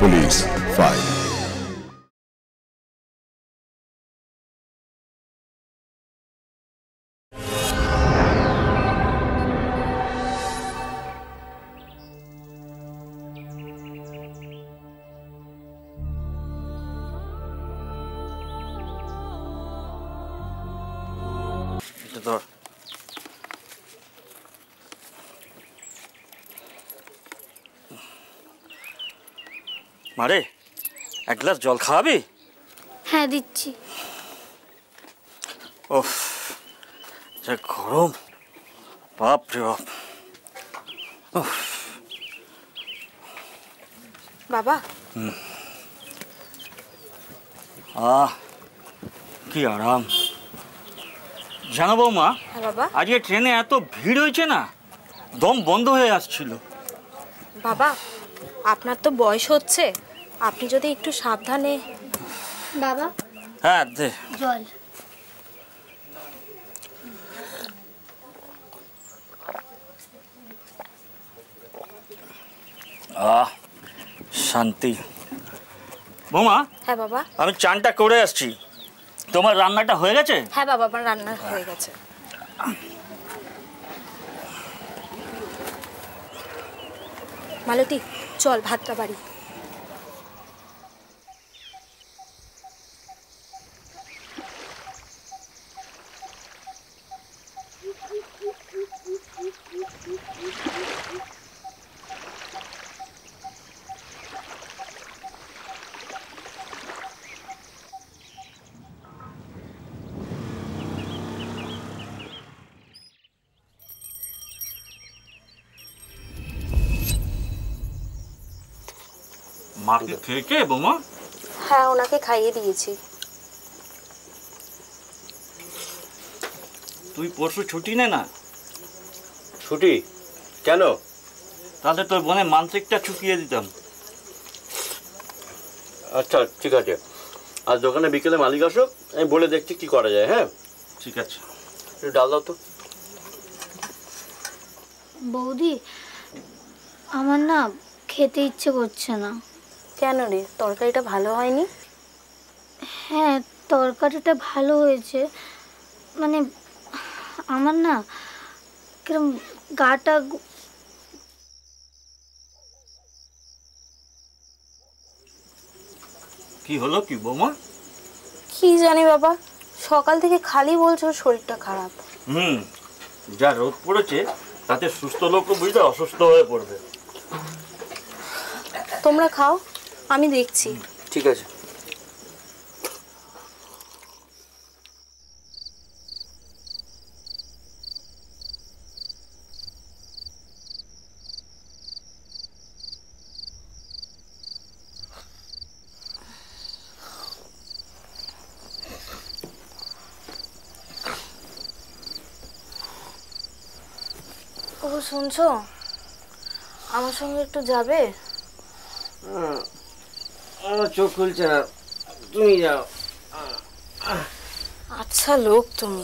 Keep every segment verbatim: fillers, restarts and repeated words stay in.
Police file. মারে এক glass জল খাওয়াবি? হ্যাঁ দিচ্ছি। ওফ যা গরম, বাপ রে বাপ। বাবা আহ কি আরাম। জানো বৌমা, হ্যাঁ বাবা। আজকে ট্রেনে এত ভিড় হয়েছে না, দম বন্ধ হয়ে আসছিল। বাবা আপনার তো বয়স হচ্ছে, আপনি যদি একটু সাবধানে। বাবা হ্যাঁ দে জল। আহ শান্তি। বৌমা হ্যাঁ বাবা। আমি চানটা করে আসছি, তোমার রান্নাটা হয়ে গেছে? হ্যাঁ বাবা আমার রান্না হয়ে গেছে। মালতী চল ভাতটা বাড়ি। মাকে খেয়েছে বৌমা? হ্যাঁ ওনাকে খাইয়ে দিয়েছি। তুই পরশু ছুটি নে না। ছুটি কেন? তাহলে তোর বোনের মানসিকটা চুকিয়ে দিতাম। আচ্ছা ঠিক আছে, আজ দোকানে বিকেলে মালিক আসুক, আমি বলে দেখছি কি করা যায়। হ্যাঁ ঠিক আছে, একটু ডাল দাও তো। বৌদি আমার না খেতে ইচ্ছে করছে না। কেন রে, তরকারিটা ভালো হয়নি? হ্যাঁ তরকারিটা ভালো হয়েছে, মানে আমার না কিরম গাটা। কি হলো কি বৌমা? কি জানি বাবা, সকাল থেকে খালি বলছো শরীরটা খারাপ। হুম যা রোদ পড়েছে তাতে সুস্থ লোকও বুঝলে অসুস্থ হয়ে পড়বে। তোমরা খাও, আমি দেখছি। ঠিক আছে। ও শুনছো, আমার সঙ্গে একটু যাবে? আমার চোখ খুলছে না, তুমি যাও। আচ্ছা লোক তুমি।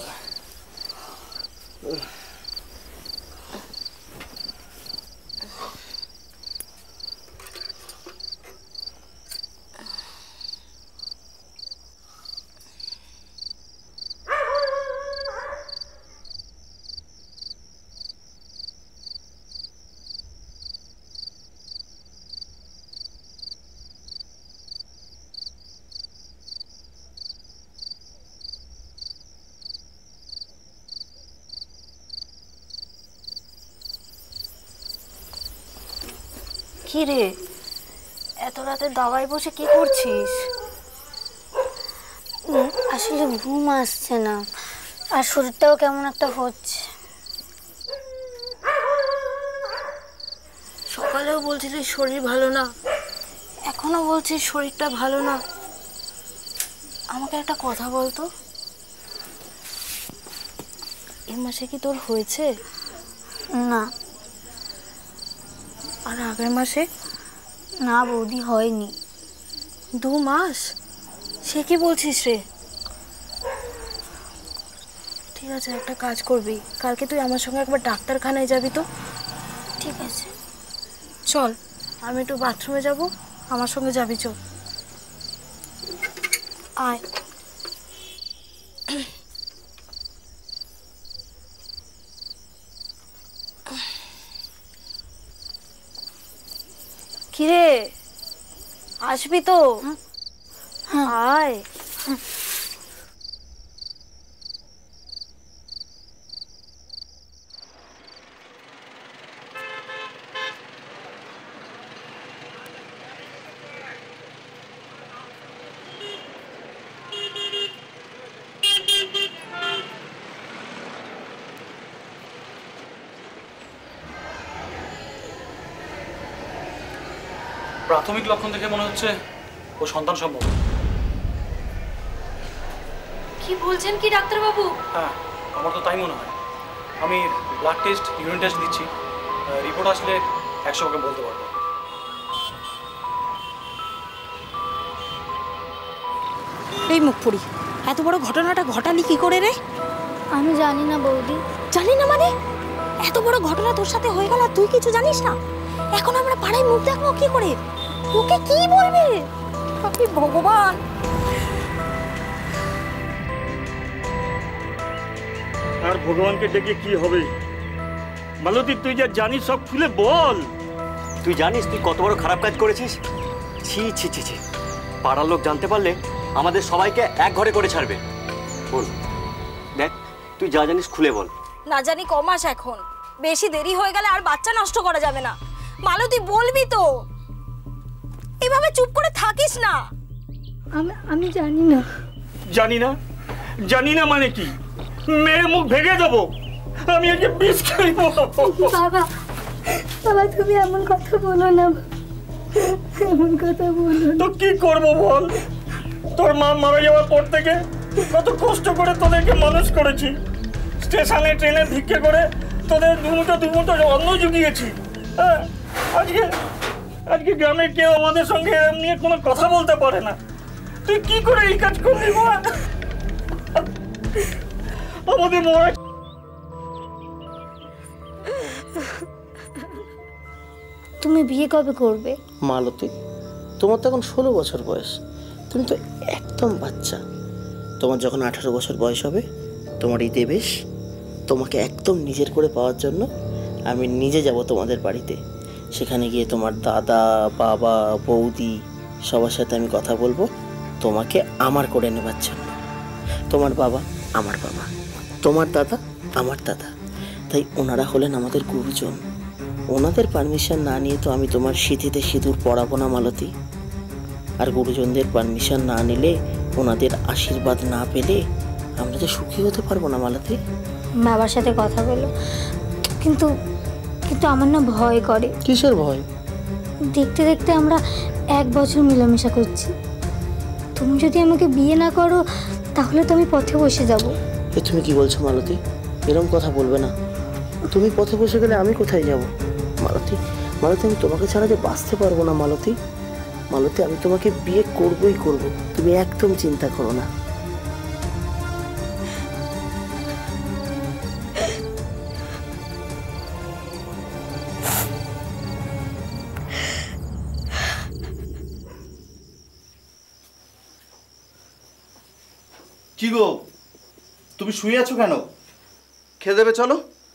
কি রে, এত রাতে দাওয়ায় বসে কি করছিস? আসলে ঘুম আসছে না, আর শরীরটাও কেমন একটা হচ্ছে। সকালেও বলছিলিস শরীর ভালো না, এখনো বলছিস শরীরটা ভালো না। আমাকে একটা কথা বলতো, এই মাসে কি তোর হয়েছে? না। আর আগের মাসে? না বৌদি হয়নি। দু মাস? সে কি বলছিস রে? ঠিক আছে একটা কাজ করবি, কালকে তুই আমার সঙ্গে একবার ডাক্তারখানায় যাবি তো। ঠিক আছে চল, আমি একটু বাথরুমে যাব, আমার সঙ্গে যাবি চল আয়। কিরে আসবি তো? আয়। প্রাথমিক লক্ষণ দেখে মনে হচ্ছে ও সন্তান সম্ভব। কি বলছেন কি ডাক্তারবাবু? হ্যাঁ, আমার তো তাই মনে হয়। আমি ব্লাড টেস্ট, ইউরিন টেস্ট দিচ্ছি, রিপোর্ট আসলে একশো ওকে বলতে পারবো। এই মুখ পড়ি, এত বড় ঘটনাটা ঘটালি কি করে রে? আমি জানি না বৌদি। জানি না মানে? এত বড় ঘটনা তোর সাথে হয়ে গেল আর তুই কিছু জানিস না? এখন আমরা পাড়ায় মুখ দেখবো কি করে? ওকে কি বলবে? আপনি ভগবান। আর ভগবানকে ডেকে কি হবে? মালতী তুই যা জানিস সব খুলে বল। তুই জানিস তুই কত বড় খারাপ কাজ করেছিস? ছি ছি ছি ছি, পাড়ার লোক জানতে পারলে আমাদের সবাইকে এক ঘরে করে ছাড়বে। বল, দেখ তুই যা জানিস খুলে বল। না জানি ক মাস এখন, বেশি দেরি হয়ে গেলে আর বাচ্চা নষ্ট করা যাবে না। মালতী বলবি তো, এভাবে চুপ করে থাকিস না। আমি আমি জানি না। জানি না? জানি না মানে কি? মেয়ের মুখ ভেঙে দেবো আমি, আজকে বিষ খাইব। বাবা, বাবা তুমি এমন কথা বলো না, এমন কথা বলো না। তো কি করবো বল? তোর মা মারা যাওয়ার পর থেকে কত কষ্ট করে তোদেরকে মানুষ করেছি, স্টেশনে ট্রেনে ভিক্ষে করে তোদের দুমুটো দুমুটো অন্ন জুগিয়েছি। হ্যাঁ, আজকে আজকে গ্রামে কেউ আমাদের সঙ্গে এরম নিয়ে কোনো কথা বলতে পারে না। তুই কি করে এই কাজ করলি মা? আমাদের মরা। তুমি বিয়ে কবে করবে? মালতী, তোমার তো এখন ষোলো বছর বয়স, তুমি তো একদম বাচ্চা। তোমার যখন আঠারো বছর বয়স হবে, তোমার এই দেবেশ তোমাকে একদম নিজের করে পাওয়ার জন্য আমি নিজে যাব তোমাদের বাড়িতে। সেখানে গিয়ে তোমার দাদা, বাবা, বৌদি সবার সাথে আমি কথা বলবো তোমাকে আমার করে নেবার জন্য। তোমার বাবা আমার বাবা, তোমার দাদা আমার দাদা, তাই ওনারা হলেন আমাদের গুরুজন। ওনাদের পারমিশন না নিয়ে তো আমি তোমার সিঁথিতে সিঁদুর পরাবো না মালতী। আর গুরুজনদের পারমিশন না নিলে, ওনাদের আশীর্বাদ না পেলে আমরা তো সুখী হতে পারবো না মালতী। বাবার সাথে কথা বলো, কিন্তু কিন্তু আমার না ভয় করে। কিসের ভয়? দেখতে দেখতে আমরা এক বছর মিলামেশা করছি। তুমি যদি আমাকে বিয়ে না করো তাহলে তো আমি পথে বসে যাব। এ তুমি কি বলছো মালতী? এরকম কথা বলবে না। তুমি পথে বসে গেলে আমি কোথায় যাব? মালতী, মালতী আমি তোমাকে ছাড়া যে বাঁচতে পারবো না মালতী। মালতী আমি তোমাকে বিয়ে করবই করব, তুমি একদম চিন্তা করো না। কি গো, তুমি শুয়ে আছো কেন? খেয়ে দেবে চলো।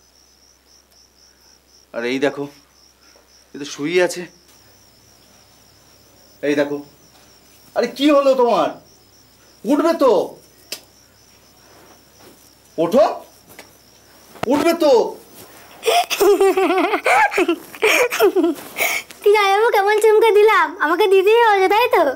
আর এই দেখো, এ তো শুয়ে আছে। এই দেখো, আরে কি হলো তোমার? উঠবে তো, ওঠো, উঠবে তো। তুই জামাইবাবু কেমন চমকে দিলাম, আমাকে দিতেই হবে তাই তো?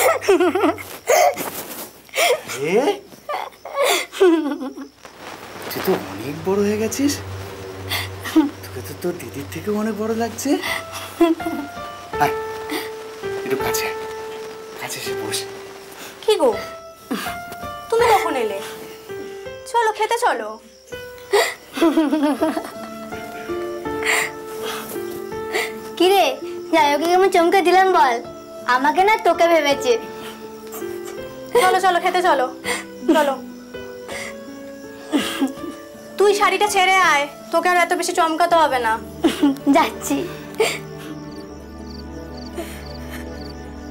তুই তো অনেক বড় হয়ে গেছিস, তোকে তো তোর দিদির থেকেও অনেক বড় লাগছে। আয়, একটু কাছে কাছে এসে বস। কি গো, তুমি কখন এলে? চলো খেতে চলো। কিরে, জামাইবাবুকে কেমন চমকে দিলাম বল? আমাকে না তোকে ভেবেছে। চলো চলো খেতে চলো, চলো। তুই শাড়িটা ছেড়ে আয়, তোকে আর এত বেশি চমকাতে হবে না। যাচ্ছি।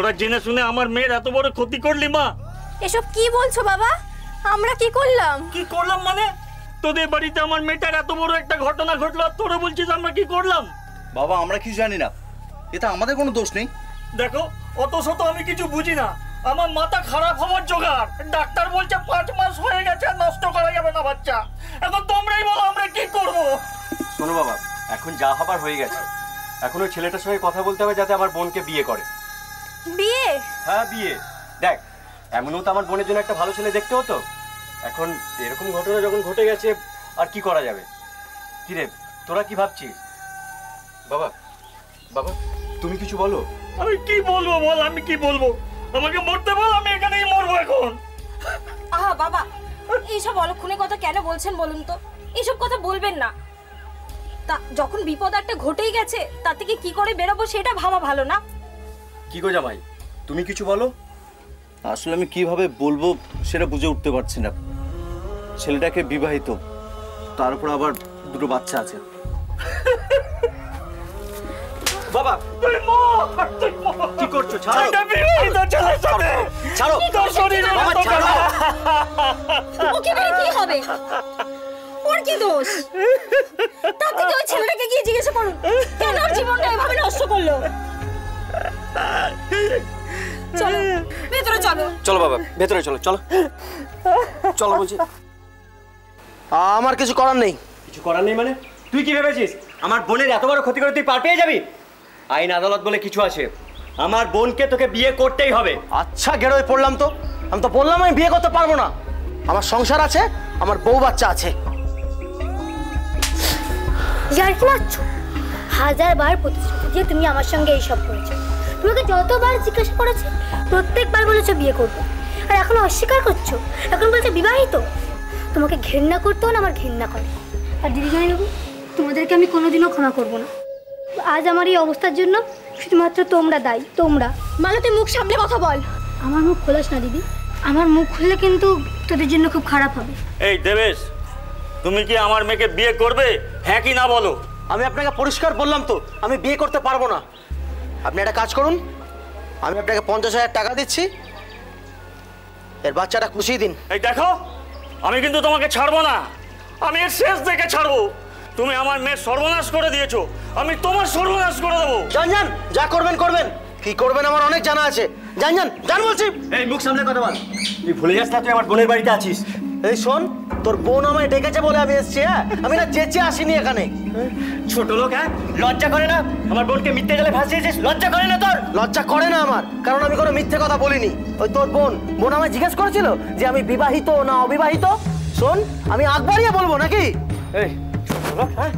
তোরা জেনে শুনে আমার মেয়ের এত বড় ক্ষতি করলি মা। এসব কি বলছো বাবা? আমরা কি করলাম? কি করলাম মানে? তোদের বাড়িতে আমার মেয়েটার এত বড় একটা ঘটনা ঘটলো আর তোরা বলছিস আমরা কি করলাম? বাবা আমরা কিছু জানি না, এটা আমাদের কোনো দোষ নেই। দেখো অত শত আমি কিছু বুঝি না, আমার মাথা খারাপ হওয়ার জোগাড়। ডাক্তার বলছে পাঁচ মাস হয়ে গেছে, নষ্ট করা যাবে না বাচ্চা। এখন তোমরাই বলো আমরা কি করব। শোনো বাবা, এখন যা হবার হয়ে গেছে। এখন ওই ছেলেটার সঙ্গে কথা বলতে হবে যাতে আমার বোনকে বিয়ে করে। বিয়ে? হ্যাঁ বিয়ে। দেখ এমনও তো আমার বোনের জন্য একটা ভালো ছেলে দেখতে হতো। এখন এরকম ঘটনা যখন ঘটে গেছে আর কি করা যাবে। কি রে তোরা কি ভাবছিস? বাবা বাবা তুমি কিছু বলো। আমি কি বলবো বল, আমি কি বলবো? আমাকে মরতে বল, আমি এখানেই মরবো এখন। আহা বাবা, এইসব অলক্ষণে কথা কেন বলছেন বলুন তো? এইসব কথা বলবেন না। তা যখন বিপদ একটা ঘটেই গেছে তার থেকে কি করে বেরোবো সেটা ভাবা ভালো না? কি গো জামাই তুমি কিছু বলো। আসলে আমি কিভাবে বলবো সেটা বুঝে উঠতে পারছি না। ছেলেটাকে বিবাহিত, তার উপর আবার দুটো বাচ্চা আছে। বাবা কি করছো? ছাড়ো ছাড়ো বাবা, ছাড়ো। ওকে মেরে কি হবে? ওর কি দোষ? তার থেকে ওই ছেলেটাকে গিয়ে জিজ্ঞাসা করুন কেন ওর জীবনটা এভাবে নষ্ট করলো। চলো ভেতরে চলো। চলো বাবা ভেতরে চলো। চলো চলো বলছি। আমার কিছু করার নেই। কিছু করার নেই মানে? তুই কি ভেবেছিস আমার বোনের এত বড় ক্ষতি করে তুই পার পেয়ে যাবি? আইন আদালত বলে কিছু আছে, আমার বোনকে তোকে বিয়ে করতেই হবে। আচ্ছা গেরোয় পড়লাম তো, আমি তো বললাম আমি বিয়ে করতে পারবো না। আমার সংসার আছে, আমার বউ বাচ্চা আছে। যার কি মারছো? হাজার বার প্রতিশ্রুতি দিয়ে তুমি আমার সঙ্গে এইসব করেছো। তোমাকে যতবার জিজ্ঞাসা করেছি প্রত্যেকবার বলেছো বিয়ে করবো, আর এখন অস্বীকার করছো। এখন বলছো বিবাহিত। তোমাকে ঘেন্না করতেও না আমার ঘেন্না করে। আর দিদিজানি বাবু, তোমাদেরকে আমি কোনোদিনও ক্ষমা করবো না। আজ আমার এই অবস্থার জন্য শুধুমাত্র তোমরা দায়ী, তোমরা। মালতী মুখ সামনে কথা বল। আমার মুখ খোলাস না দিদি, আমার মুখ খুললে কিন্তু তোদের জন্য খুব খারাপ হবে। এই দেবেশ, তুমি কি আমার মেয়েকে বিয়ে করবে? হ্যাঁ কি না বলো। আমি আপনাকে পরিষ্কার বললাম তো আমি বিয়ে করতে পারবো না। আপনি একটা কাজ করুন, আমি আপনাকে পঞ্চাশ হাজার টাকা দিচ্ছি, এর বাচ্চাটা খুশি দিন। এই দেখো আমি কিন্তু তোমাকে ছাড়বো না, আমি এর শেষ দেখে ছাড়বো। তুমি আমার মেয়ের সর্বনাশ করে দিয়েছো, আমি তোমার সর্বনাশ করে দেবো। যান যান, যা করবেন করবেন, কি করবেন আমার অনেক জানা আছে। যান যান যান বলছি। এই মুখ সামনে কথা বল, তুই ভুলে যাস না তুই আমার বোনের বাড়িতে আছিস। এই শোন, তোর বোন আমায় ডেকেছে বলে আমি এসেছি। হ্যাঁ আমি না চেঁচে আসিনি এখানে। ছোট লোক, হ্যাঁ লজ্জা করে না? আমার বোনকে মিথ্যে গেলে ভাসিয়েছিস, লজ্জা করে না তোর? লজ্জা করে না আমার, কারণ আমি কোনো মিথ্যে কথা বলিনি। ওই তোর বোন বোন আমায় জিজ্ঞেস করেছিল যে আমি বিবাহিত না অবিবাহিত। শোন, আমি আগ বাড়িয়ে বলবো নাকি? এই ছোট লোক, হ্যাঁ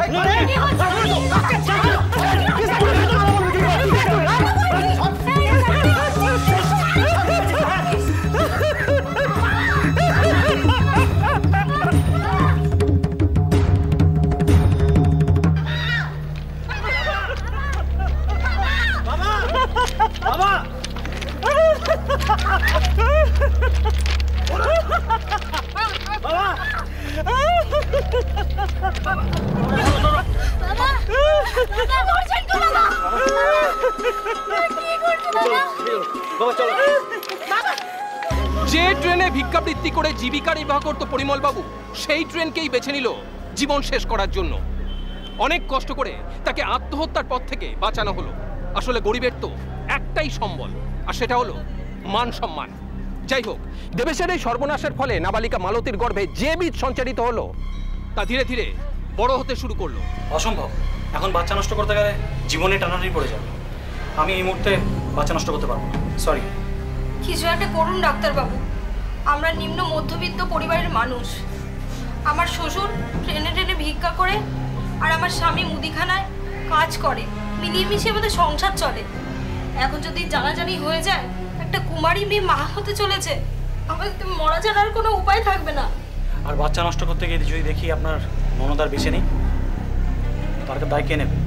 যে ট্রেনে ভিক্ষাবৃত্তি করে জীবিকা নির্বাহ করত পরিমল বাবু, সেই ট্রেনকেই বেছে নিল জীবন শেষ করার জন্য। অনেক কষ্ট করে তাকে আত্মহত্যার পথ থেকে বাঁচানো হলো। আসলে গরিবের তো একটাই সম্বল, আর সেটা হলো মান সম্মান। যাই হোক, দেবেশের এই সর্বনাশের ফলে নাবালিকা মালতীর গর্ভে যে বীজ সঞ্চারিত হলো তা ধীরে ধীরে বড় হতে শুরু করলো। অসম্ভব, এখন বাচ্চা নষ্ট করতে গেলে জীবনে টানাটানি পড়ে যাবে। আমি এই মুহূর্তে বাচ্চা নষ্ট করতে পারবো না, সরি। কিছু একটা করুন ডাক্তারবাবু, আমরা নিম্ন মধ্যবিত্ত পরিবারের মানুষ। আমার শ্বশুর ট্রেনে ট্রেনে ভিক্ষা করে আর আমার স্বামী মুদিখানায় কাজ করে, মিলিয়ে মিশিয়ে আমাদের সংসার চলে। এখন যদি জানাজানি হয়ে যায় একটা কুমারী মেয়ে মা হতে চলেছে, আমাদের তো মরা ছাড়া আর কোনো উপায় থাকবে না। আর বাচ্চা নষ্ট করতে গিয়ে যদি দেখি আপনার ননদার বেঁচে নেই, তার দায় কে নেবে?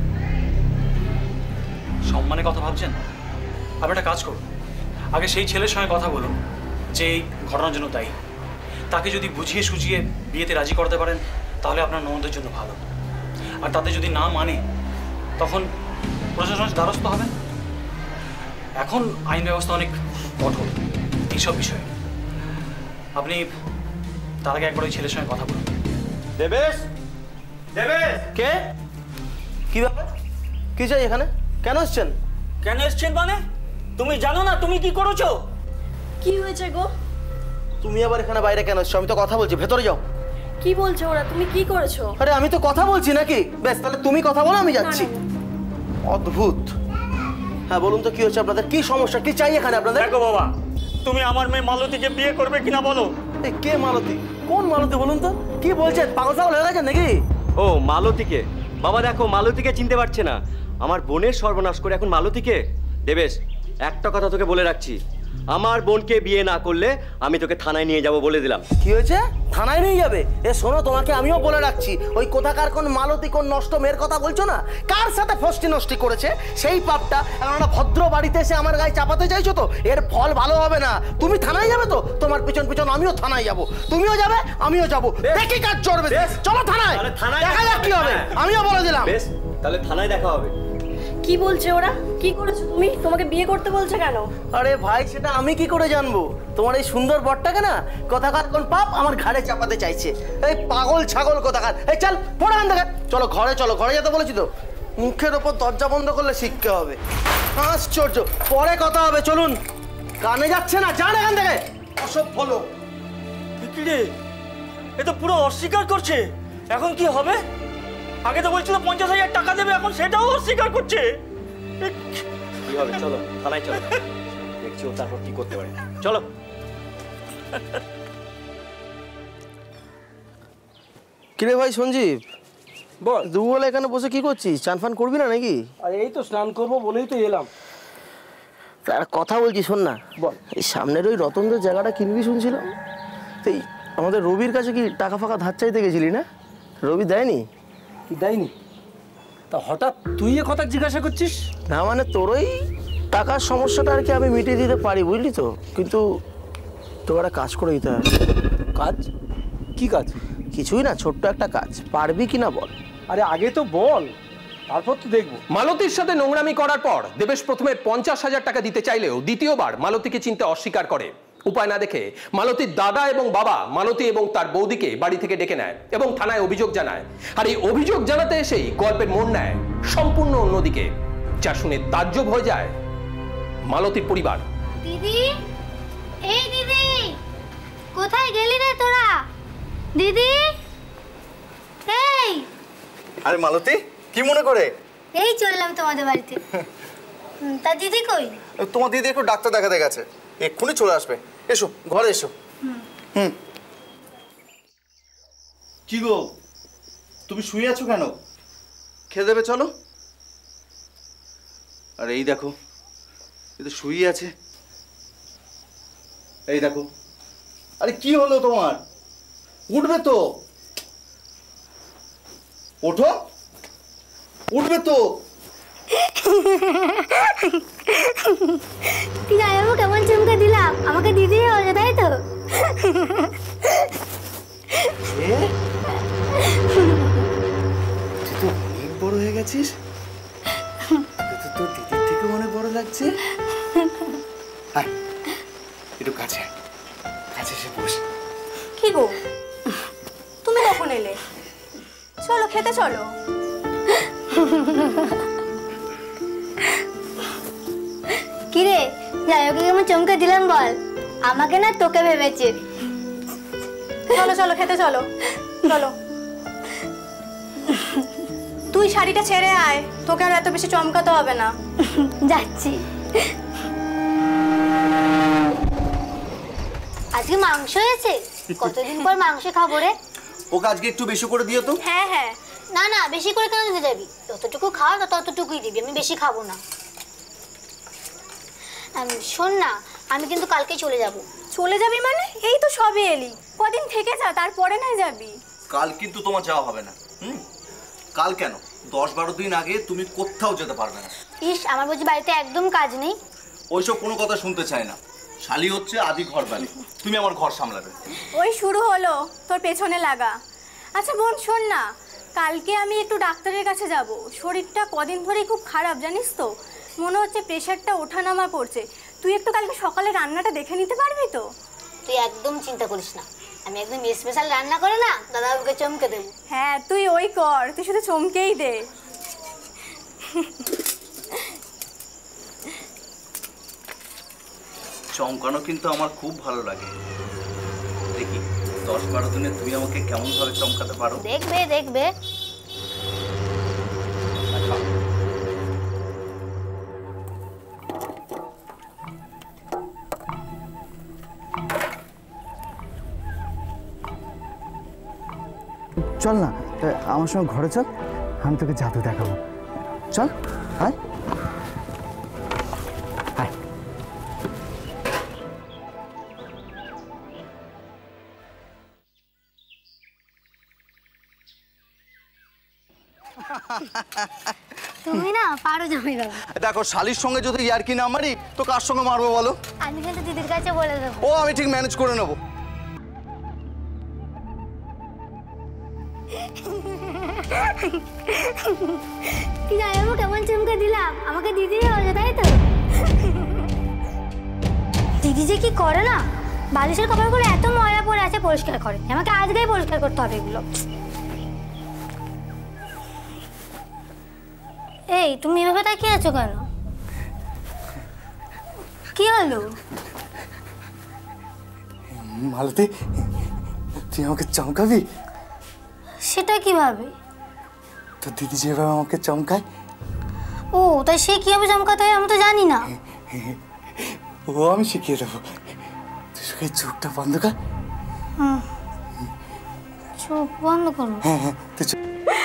সম্মানের কথা ভাবছেন? আপনি একটা কাজ করুন, আগে সেই ছেলের সঙ্গে কথা বলুন যে এই ঘটনার জন্য দায়ী। তাকে যদি বুঝিয়ে সুঝিয়ে বিয়েতে রাজি করতে পারেন তাহলে আপনার ননদের জন্য ভালো। আর তাতে যদি না মানে তখন প্রশাসনের দ্বারস্থ হবেন। এখন আইন ব্যবস্থা অনেক কঠোর এইসব বিষয়ে। আপনি তার আগে একবার ওই ছেলের সঙ্গে কথা বলুন। দেবেশ, দেবেশ, কে? কি ব্যাপার? কি চাই এখানে? কেন এসছেন? কেন এসছেন মানে? তুমি জানো না তুমি কি করেছো? কি হয়েছে গো? তুমি আবার এখানে বাইরে কেন এসছো? আমি তো কথা বলছি, ভেতরে যাও। কি বলছো ওরা? তুমি কি করেছো? আরে আমি তো কথা বলছি নাকি? বেশ, তাহলে তুমি কথা বলো, আমি যাচ্ছি। অদ্ভুত। হ্যাঁ বলুন তো কি হচ্ছে আপনাদের? কি সমস্যা? কি চাই এখানে আপনাদের? দেখো বাবা, তুমি আমার মেয়ে মালতীকে বিয়ে করবে কিনা বলো। এই কে মালতী? কোন মালতী বলুন তো? কি বলছেন? পাগল পাগল হয়ে গেছেন নাকি? ও মালতীকে? বাবা দেখো, মালতীকে চিনতে পারছে না। আমার বোনের সর্বনাশ করে এখন মালতীকে? দেবেশ, একটা কথা তোকে বলে রাখছি, আমার বোনকে বিয়ে না করলে আমি তোকে থানায় নিয়ে যাব বলে দিলাম। কি হয়েছে? থানায় নিয়ে যাবে? এ শোনো, তোমাকে আমিও বলে রাখছি, ওই কোথাকার কোন মালতী কোন নষ্ট মেয়ের কথা বলছো না, কার সাথে ফষ্টি নষ্টি করেছে সেই পাপটা এখন একটা ভদ্র বাড়িতে এসে আমার গায়ে চাপাতে চাইছো তো, এর ফল ভালো হবে না। তুমি থানায় যাবে তো, তোমার পিছন পিছন আমিও থানায় যাব। তুমিও যাবে, আমিও যাব। দেখি কাজ চড়বে। চলো থানায়, দেখা যাক কি হবে। আমিও বলে দিলাম। বেশ, তাহলে থানায় দেখা হবে। কি বলছে ওরা? কি করেছো তুমি? তোমাকে বিয়ে করতে বলছে কেন? আরে ভাই, সেটা আমি কি করে জানবো? তোমার এই সুন্দর বরটাকে না কোথাকার কোন পাপ আমার ঘাড়ে চাপাতে চাইছে। এই পাগল ছাগল কোথাকার। এই চল পড়ে আন দেখা। চলো ঘরে, চলো ঘরে যেতে বলেছি তো। মুখের ওপর দরজা বন্ধ করলে শিখতে হবে। আশ্চর্য, পরে কথা হবে, চলুন। কানে যাচ্ছে না, যান এখান থেকে। অসভ্য লোক। কি রে, এ তো পুরো অস্বীকার করছে। এখন কি হবে? আগে তো বলছিল পঞ্চাশ হাজার টাকা দেবে, এখন সেটাও অস্বীকার করছে। কি হবে? চলো থানায় চলো, দেখছি ও তারপর কি করতে পারে। চলো। কিরে ভাই সঞ্জীব, বল। দুবেলা এখানে বসে কি করছিস? চান ফান করবি না নাকি? আর এই তো স্নান করবো বলেই তো এলাম। তার কথা বলছি, শোন না। বল। এই সামনের ওই রতনদের জায়গাটা কিনবি শুনছিলাম। এই আমাদের রবির কাছে কি টাকা ফাঁকা ধার চাইতে গেছিলি না? রবি দেয়নি? কি দেয়নি? তা হঠাৎ তুই এ কথা জিজ্ঞাসা করছিস? না মানে তোর ওই টাকার সমস্যাটা আর কি আমি মিটিয়ে দিতে পারি, বুঝলি তো, কিন্তু তোর একটা কাজ করে দিতে হবে। কাজ? কি কাজ? কিছুই না, ছোট্ট একটা কাজ। পারবি কি না বল। আরে আগে তো বল, তারপর তো দেখবো। মালতীর সাথে নোংরামি করার পর দেবেশ প্রথমে পঞ্চাশ হাজার টাকা দিতে চাইলেও দ্বিতীয়বার মালতীকে চিনতে অস্বীকার করে। উপায় না দেখে মালতীর দাদা এবং বাবা মালতী এবং তার বৌদিকে বাড়ি থেকে ডেকে নেয় এবং থানায় অভিযোগ জানায়। আর এই অভিযোগ জানাতে এসেই গল্পের মোড় নেয় সম্পূর্ণ অন্যদিকে, যা শুনে তাজ্জব হয়ে যায় মালতীর পরিবার। দিদি, এই দিদি, কোথায় গেলি রে তোরা? দিদি, এই। আরে মালতী, কি মনে করে? এই চললাম তোমাদের বাড়িতে। তা দিদি কই? তোমার দিদি একটু ডাক্তার দেখাতে গেছে, এক্ষুনি চলে আসবে। এসো ঘরে এসো। হুম। কি গো, তুমি শুয়ে আছো কেন? খেয়ে দেবে, চলো। আর এই দেখো, এ তো শুয়ে আছে। এই দেখো। আরে কি হলো তোমার? উঠবে তো, ওঠো, উঠবে তো। তুই জানো কেমন চমকে দিলাম? আমাকে দিদি হয়ে তাই তো? তুই তো অনেক বড় হয়ে গেছিস। তোর দিদির থেকে অনেক বড় লাগছে। আয়, একটু কাছে আয়, কাছে এসে বস। কি গো, তুমি কখন এলে? চলো খেতে চলো। কিরে, যাই ওকে কেমন চমকে দিলাম বল? আমাকে না তোকে ভেবেছে। চলো চলো খেতে চলো, চলো। তুই শাড়িটা ছেড়ে আয়, তোকে আর এত বেশি চমকাতে হবে না। যাচ্ছি। আজকে মাংস হয়েছে? কতদিন পর মাংস খাবো রে। ওকে আজকে একটু বেশি করে দিও তো। হ্যাঁ হ্যাঁ। না না, বেশি করে কেন দিতে যাবি? যতটুকু খাওয়া ততটুকুই দিবি, আমি বেশি খাবো না। শোন না, আমি কিন্তু কালকে চলে যাব। চলে যাবি মানে? এই তো সবে এলি, কদিন থেকে যা, তারপরে না যাবি। কাল কিন্তু তোমার যাওয়া হবে না। হুম, কাল কেন, দশ বারো দিন আগে তুমি কোথাও যেতে পারবে না। ইস, আমার বুঝি বাড়িতে একদম কাজ নেই? ওইসব কোনো কথা শুনতে চাই না। শালি হচ্ছে আদি ঘর বাড়ি, তুমি আমার ঘর সামলাবে। ওই শুরু হলো তোর পেছনে লাগা। আচ্ছা বোন শোন না, কালকে আমি একটু ডাক্তারের কাছে যাব। শরীরটা কদিন ধরেই খুব খারাপ জানিস তো, মনে হচ্ছে প্রেশারটা ওঠানামা করছে। তুই একটু কালকে সকালে রান্নাটা দেখে নিতে পারবি তো? তুই একদম চিন্তা করিস না, আমি একদম স্পেশাল রান্না করে না দাদাবাবুকে চমকে দেবো। হ্যাঁ তুই ওই কর, তুই শুধু চমকেই দে। চমকানো কিন্তু আমার খুব ভালো লাগে। দেখি দশ বারো দিনে তুমি আমাকে কেমন ভাবে চমকাতে পারো। দেখবে দেখবে। চল না আমার সঙ্গে ঘরে চল, আমি তোকে জাদু দেখাবো। চল আয় আয়। তুমি না পারো জামাই বাবু। দেখো শালির সঙ্গে যদি ইয়ার্কি না মারি তো কার সঙ্গে মারবো বলো? আমি কিন্তু দিদির কাছে বলে দেবো। ও আমি ঠিক ম্যানেজ করে নেবো। কি জামাইবাবু কেমন চমকে দিলাম, আমাকে দিদি বলে তাই তো? দিদি যে কি করে না, বালিশের কভারগুলো এত ময়লা পড়ে আছে পরিষ্কার করে, আমাকে আজকেই পরিষ্কার করতে হবে এগুলো। এই তুমি এভাবে তাকিয়ে আছো কেন? কি হলো? মালতী তুই আমাকে চমকাবি? সেটা কিভাবে? তো দিদি যেভাবে আমাকে চমকায়। ও তাই সে কিভাবে চমকাতে হয় আমি তো জানি না। ও আমি শিখিয়ে দেবো। তুই শুধু চোখটা বন্ধ কর। হুম চোখ বন্ধ করো। হ্যাঁ হ্যাঁ তুই চোখ।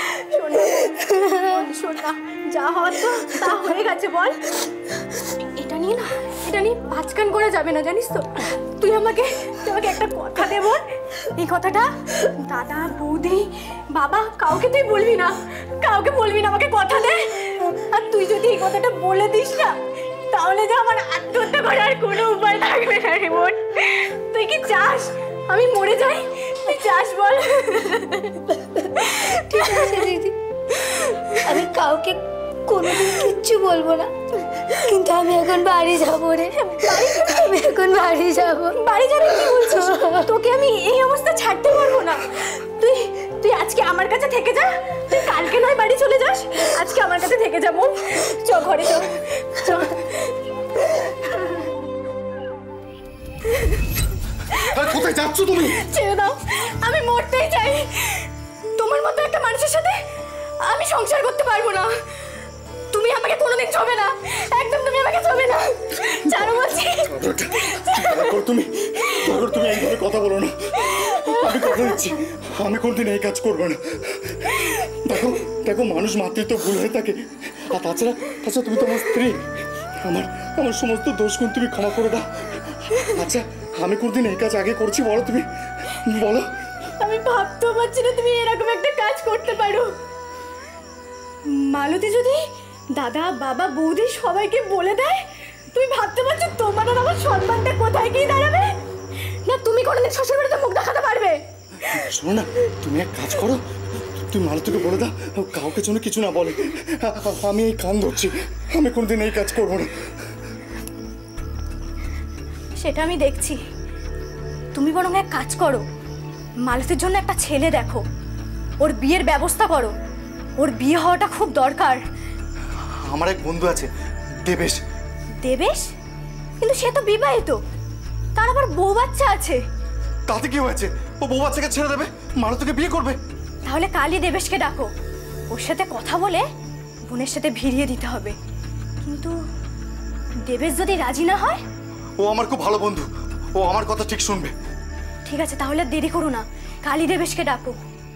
শোন না, যা হওয়ার তো তা হয়ে গেছে, বল। এটা নিয়ে না, এটা নিয়ে পাঁচকান করে যাবে না, জানিস তো? তুই আমাকে তুই আমাকে একটা কথা দে বল। এই কথাটা দাদা বৌদি বাবা কাউকে তুই বলবি না, কাউকে বলবি না, আমাকে কথা দে। আর তুই যদি এই কথাটা বলে দিস না তাহলে যে আমার আত্মহত্যা করার কোনো উপায় থাকবে না রে বোন। তুই কি চাস আমি মরে যাই? তুই চাস বল? ঠিক আছে দিদি, আমি কাউকে কোনোদিন কিচ্ছু বলবো না, কিন্তু আমি এখন বাড়ি যাবো রে। আমি এখন বাড়ি যাবো। বাড়ি যাবি? কি বলছিস? তোকে আমি এই অবস্থা ছাড়তে পারবো না। তুই তুই আজকে আমার কাছে থেকে যা, তুই কালকে নয় বাড়ি চলে যাস, আজকে আমার কাছে থেকে যাবো। চ ঘরে চ চ। কোথায় যাচ্ছ তুমি? ছেড়ে দাও, আমি মরতেই চাই। তোমার মতো একটা মানুষের সাথে আমি সংসার করতে পারবো না। তুমি আমাকে কোনোদিন ছবে না, একদম তুমি আমাকে ছবে না। ছাড়ো বলছি। তুমি তুমি এইভাবে কথা বলো না। আমি কথা দিচ্ছি আমি কোনদিন এই কাজ করবো না। দেখো দেখো মানুষ মাত্রই তো ভুল হয়ে থাকে। আর তাছাড়া তাছাড়া তুমি তো আমার স্ত্রী, আমার আমার সমস্ত দোষগুণ তুমি ক্ষমা করে দাও। আচ্ছা আমি কোনদিন এই কাজ আগে করছি বলো? তুমি বলো। আমি ভাবতেও পারছি না তুমি এরকম একটা কাজ করতে পারো। মালতী যদি দাদা বাবা বৌদি সবাইকে বলে দেয়, তুমি ভাবতে পারছো তোমার আর আমার সম্মানটা কোথায় গিয়ে দাঁড়াবে? না তুমি কোনোদিন শ্বশুর বাড়িতে মুখ দেখাতে পারবে? শোনো না, তুমি এক কাজ করো, তুই মালতীকে বলে দাও কাউকে যেন কিছু না বলে। আমি এই কান ধরছি, আমি কোনদিন এই কাজ করবো না। সেটা আমি দেখছি। তুমি বরং এক কাজ করো, মালতীর জন্য একটা ছেলে দেখো, ওর বিয়ের ব্যবস্থা করো। ওর বিয়ে হওয়াটা খুব দরকার। আমার এক বন্ধু আছে দেবেশ। দেবেশ? কিন্তু সে তো বিবাহিত, তার আবার বউ বাচ্চা আছে। তাতে কি হয়েছে? ও বউ বাচ্চাকে ছেড়ে দেবে, মালতীকে বিয়ে করবে। তাহলে কালই দেবেশকে ডাকো, ওর সাথে কথা বলে বোনের সাথে ভিড়িয়ে দিতে হবে। কিন্তু দেবেশ যদি রাজি না হয়? ও আমার খুব ভালো বন্ধু, ও আমার কথা ঠিক শুনবে। ঠিক আছে তাহলে দেরি করো না, কালই দেবেশকে ডাকো।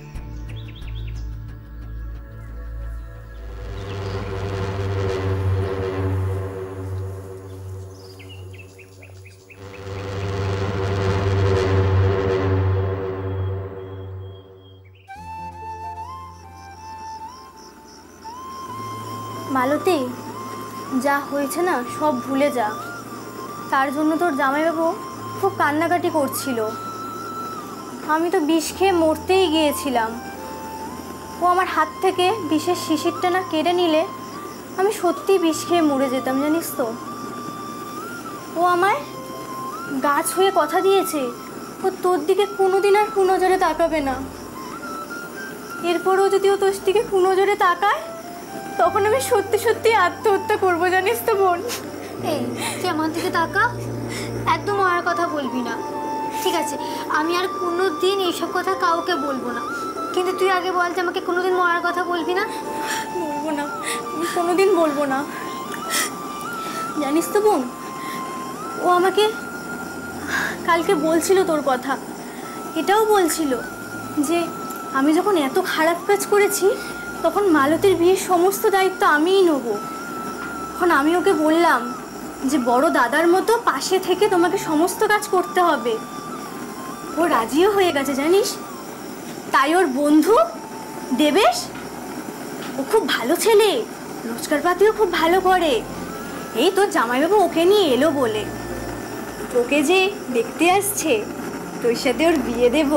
মালতী, যা হয়েছে না সব ভুলে যা। তার জন্য তোর জামাইবাবু খুব কান্নাকাটি করছিল। আমি তো বিষ খেয়ে মরতেই গিয়েছিলাম। ও আমার হাত থেকে বিষের শিশিরটা না কেড়ে নিলে আমি সত্যি বিষ খেয়ে মরে যেতাম জানিস তো। ও আমায় গাছ হয়ে কথা দিয়েছে ও তোর দিকে কোনোদিন আর কুনজরে তাকাবে না। এরপরও যদি ও তোর দিকে কুনজরে তাকায় তখন আমি সত্যি সত্যি আত্মহত্যা করবো জানিস তো বোন। এই তুই আমার দিকে তাকা, একদম আর কথা বলবি না, ঠিক আছে? আমি আর কোনো দিন এইসব কথা কাউকে বলবো না, কিন্তু তুই আগে বল যে আমাকে কোনোদিন মরার কথা বলবি না। বলবো না, আমি কোনোদিন বলবো না জানিস তো বোন। ও আমাকে কালকে বলছিল তোর কথা, এটাও বলছিল যে আমি যখন এত খারাপ কাজ করেছি তখন মালতীর বিয়ের সমস্ত দায়িত্ব আমিই নেব। এখন আমি ওকে বললাম যে বড় দাদার মতো পাশে থেকে তোমাকে সমস্ত কাজ করতে হবে। ও রাজিও হয়ে গেছে জানিস। তাই ওর বন্ধু দেবেশ, ও খুব ভালো ছেলে, রোজগারপাতিও খুব ভালো করে। এই তোর জামাইবাবু ওকে নিয়ে এলো বলে, তোকে যে দেখতে আসছে তোর সাথে ওর বিয়ে দেব।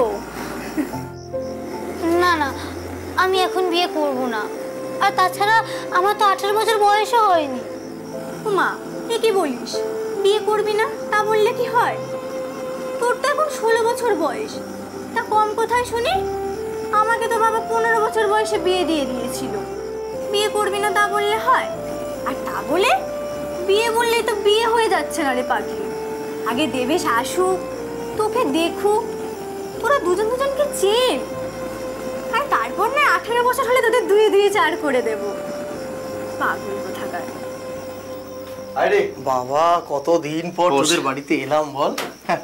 না না, আমি এখন বিয়ে করব না। আর তাছাড়া আমার তো আঠারো বছর বয়সও হয়নি। মা এ কি বলিস, বিয়ে করবি না তা বললে কি হয়? তোর তো এখন ষোলো বছর বয়স, তা কম কোথায় শুনি? আমাকে তো বাবা পনেরো বছর বয়সে বিয়ে দিয়ে দিয়েছিল। বিয়ে করবি না তা বললে হয়? আর তা বলে বিয়ে বললেই তো বিয়ে হয়ে যাচ্ছে না রে পাখি। আগে দেবেশ আসুক, তোকে দেখুক, তোরা দুজন দুজনকে চেন, আর তারপর না আঠেরো বছর হলে তোদের দুয়ে দুয়ে চার করে দেব। পাগল কোথাকার। আরে বাবা, কতদিন পর তোদের বাড়িতে এলাম বল।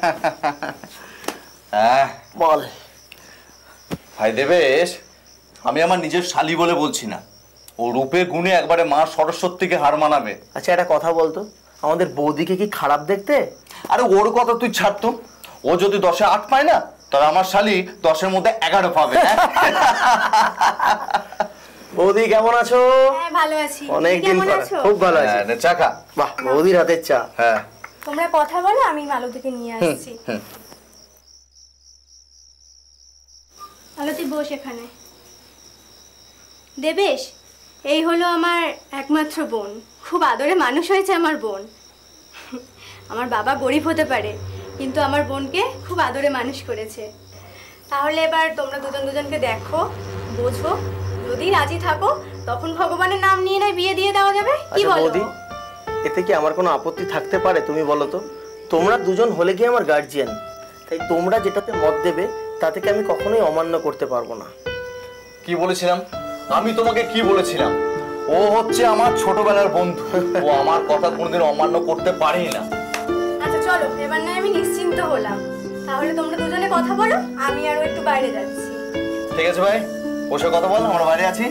হ্যাঁ বল ভাই দেবেশ, আমি আমার নিজের শালি বলে বলছি না, ও রূপে গুণে একবারে মা সরস্বতীকে হার মানাবে। আচ্ছা একটা কথা বলতো, আমাদের বৌদিকে কি খারাপ দেখতে? আরে ওর কথা তুই ছাড়তো, ও যদি দশে আট পায় না তাহলে আমার শালি দশের মধ্যে এগারো পাবে। বৌদি কেমন আছো? হ্যাঁ ভালো আছি। অনেকদিন পর, খুব ভালো আছি। চা খা। বাহ, বৌদির হাতের চা। হ্যাঁ তোমরা কথা বলো, আমি মালতীকে নিয়ে আসছি। মালতী বস এখানে। দেবেশ, এই হলো আমার একমাত্র বোন। খুব আদরে মানুষ হয়েছে আমার বোন। আমার বাবা গরিব হতে পারে, কিন্তু আমার বোনকে খুব আদরে মানুষ করেছে। তাহলে এবার তোমরা দুজন দুজনকে দেখো, বোঝো, যদি রাজি থাকো তখন ভগবানের নাম নিয়ে নয় বিয়ে দিয়ে দেওয়া যাবে। কি বলো বৌদি, এতে কি আমার কোনো আপত্তি থাকতে পারে? তুমি বলো তো। তোমরা দুজন হলে কি আমার গার্জিয়ান, তাই তোমরা যেটাতে মত দেবে তাতে কি আমি কখনোই অমান্য করতে পারবো না। কি বলেছিলাম আমি তোমাকে? কি বলেছিলাম? ও হচ্ছে আমার ছোটবেলার বন্ধু, ও আমার কথা কোনোদিন অমান্য করতে পারেই না। আচ্ছা চলো, এবার না আমি নিশ্চিন্ত হলাম। তাহলে তোমরা দুজনে কথা বলো, আমি আরো একটু বাইরে যাচ্ছি। ঠিক আছে ভাই, বসে কথা বল, আমরা বাইরে আছি।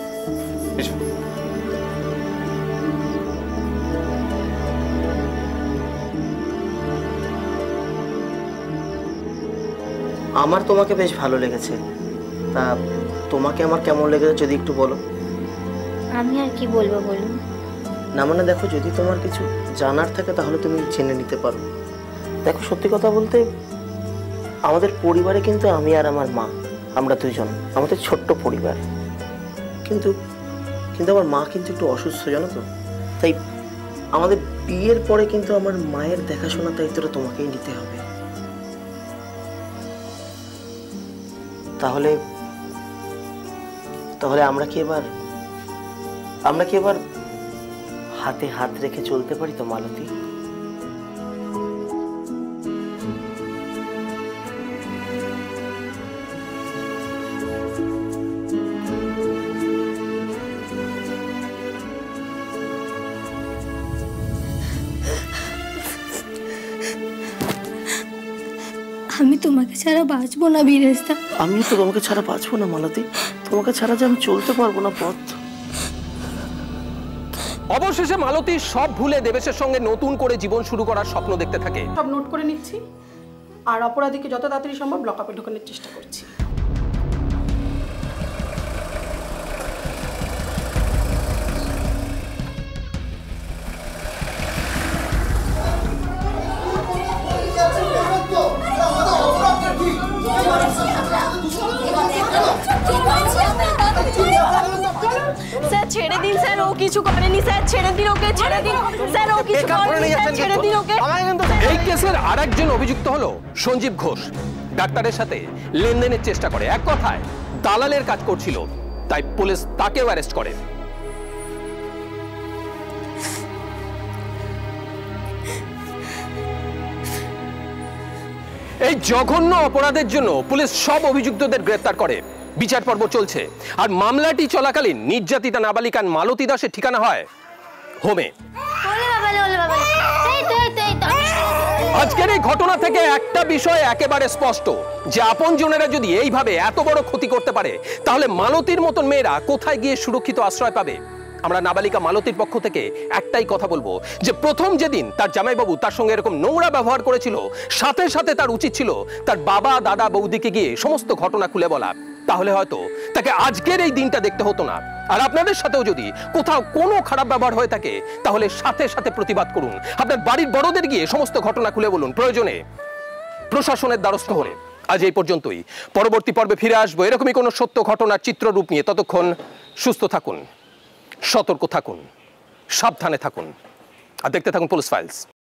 আমার তোমাকে বেশ ভালো লেগেছে, তা তোমাকে আমার কেমন লেগেছে যদি একটু বলো। আমি আর কি বলবো বলুন। না মানে দেখো, যদি তোমার কিছু জানার থাকে তাহলে তুমি জেনে নিতে পারো। দেখো সত্যি কথা বলতে, আমাদের পরিবারে কিন্তু আমি আর আমার মা, আমরা দুজন, আমাদের ছোট্ট পরিবার। কিন্তু কিন্তু আমার মা কিন্তু একটু অসুস্থ, জানো তো। তাই আমাদের বিয়ের পরে কিন্তু আমার মায়ের দেখাশোনার দায়িত্বটা তোমাকেই নিতে হবে। তাহলে তাহলে আমরা কি এবার আমরা কি এবার হাতে হাত রেখে চলতে পারি তো মালতী? আমি তোমাকে ছাড়া বাঁচবো না বীরেশদা। আমিও তো তোমাকে ছাড়া বাঁচবো না মালতী, তোমাকে ছাড়া যে আমি চলতে পারবো না পথ। অবশেষে মালতী সব ভুলে দেবেশের সঙ্গে নতুন করে জীবন শুরু করার স্বপ্ন দেখতে থাকে। সব নোট করে নিচ্ছি, আর অপরাধীকে যত তাড়াতাড়ি সম্ভব লকআপে ঢোকানোর চেষ্টা করছি। স্যার ছেড়ে দিন স্যার, ও কিছু করেনি স্যার, ছেড়ে দিন ওকে, ছেড়ে দিন স্যার, ও কিছু করেনি স্যার, ছেড়ে দিন ওকে। এই কেসের আরেকজন অভিযুক্ত হলো সঞ্জীব ঘোষ। ডাক্তারের সাথে লেনদেনের চেষ্টা করে, এক কথায় দালালের কাজ করছিল, তাই পুলিশ তাকেও অ্যারেস্ট করে। এই জঘন্য অপরাধের জন্য পুলিশ সব অভিযুক্তদের গ্রেফতার করে। বিচার পর্ব চলছে, আর মামলাটি চলাকালীন নির্যাতিতা নাবালিকা মালতী দাসের ঠিকানা হয় হোমে। আজকের এই ঘটনা থেকে একটা বিষয় একেবারে স্পষ্ট, যে আপনজনেরা যদি এইভাবে এত বড় ক্ষতি করতে পারে, তাহলে মালতীর মতন মেয়েরা কোথায় গিয়ে সুরক্ষিত আশ্রয় পাবে? আমরা নাবালিকা মালতীর পক্ষ থেকে একটাই কথা বলবো, যে প্রথম যেদিন তার জামাইবাবু তার সঙ্গে এরকম নোংরা ব্যবহার করেছিল, সাথে সাথে তার উচিত ছিল তার বাবা দাদা বৌদিকে গিয়ে সমস্ত ঘটনা খুলে বলা। তাহলে হয়তো তাকে আজকের এই দিনটা দেখতে হতো না। আর আপনাদের সাথেও যদি কোথাও কোনো খারাপ ব্যবহার হয়ে থাকে, তাহলে সাথে সাথে প্রতিবাদ করুন, আপনার বাড়ির বড়দের গিয়ে সমস্ত ঘটনা খুলে বলুন, প্রয়োজনে প্রশাসনের দ্বারস্থ হন। আজ এই পর্যন্তই, পরবর্তী পর্বে ফিরে আসবো এরকমই কোনো সত্য ঘটনার চিত্ররূপ নিয়ে। ততক্ষণ সুস্থ থাকুন, সতর্ক থাকুন, সাবধানে থাকুন, আর দেখতে থাকুন পুলিশ ফাইলস।